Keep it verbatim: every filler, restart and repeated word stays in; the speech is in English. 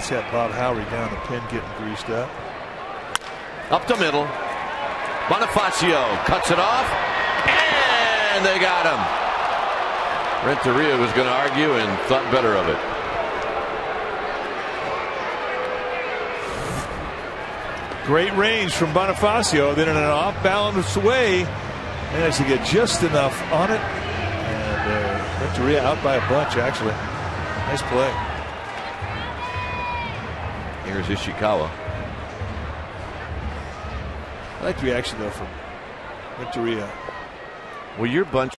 Let's have Bob Howry down the pin getting greased up. Up the middle. Bonifacio cuts it off. And they got him. Renteria was going to argue and thought better of it. Great range from Bonifacio. Then in an off-balance way, managed to get just enough on it. And uh, Renteria out by a bunch, actually. Nice play. Here's Ishikawa. I like the reaction, though, from Renteria. Well, your bunch.